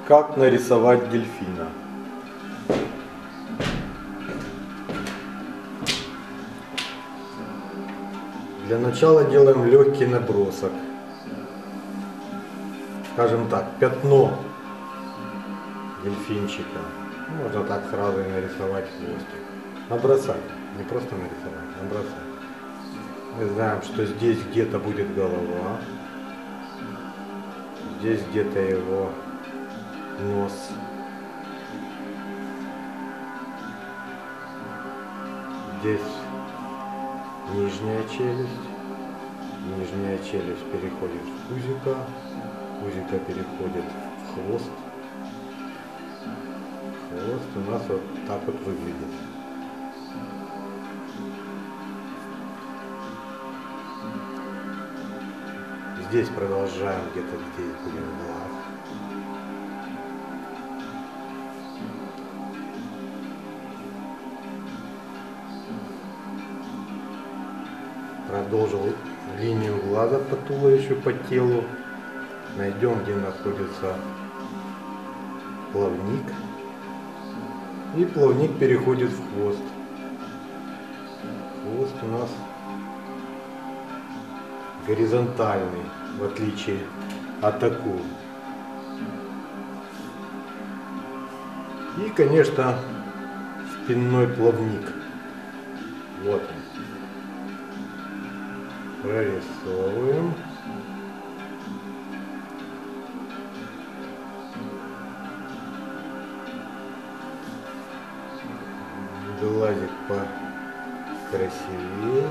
Как нарисовать дельфина? Для начала делаем легкий набросок. Скажем так, пятно дельфинчика. Можно так сразу и нарисовать хвостик. Набросать, не просто нарисовать, набросать. Мы знаем, что здесь где-то будет голова. Здесь где-то его нос. Здесь нижняя челюсть. Нижняя челюсть переходит в пузико. Пузико переходит в хвост. Хвост у нас вот так вот выглядит. Здесь продолжаем, где-то здесь будем глаз. Продолжил линию глаза по туловищу, по телу. Найдем, где находится плавник. И плавник переходит в хвост. Хвост у нас горизонтальный, в отличие от акул. И, конечно, спинной плавник. Вот он. Прорисовываем. Глазик покрасивее.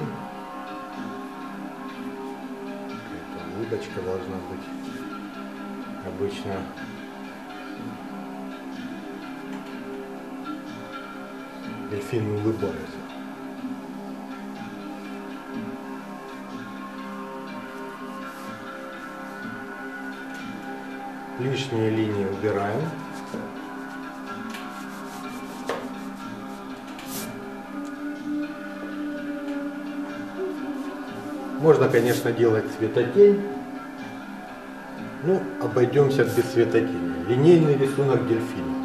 Какая-то улыбочка должна быть. Обычно дельфины улыбаются. Лишние линии убираем. Можно, конечно, делать цветотень, но обойдемся без цветотени. Линейный рисунок дельфина.